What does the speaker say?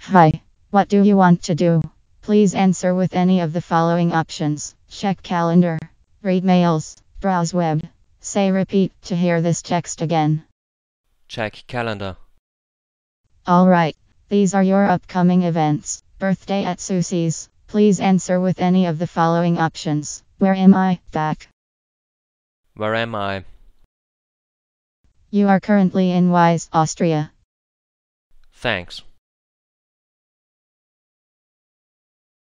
Hi. What do you want to do? Please answer with any of the following options. Check calendar. Read mails. Browse web. Say repeat to hear this text again. Check calendar. Alright. These are your upcoming events. Birthday at Susie's. Please answer with any of the following options. Where am I? Back. Where am I? You are currently in Wise, Austria. Thanks.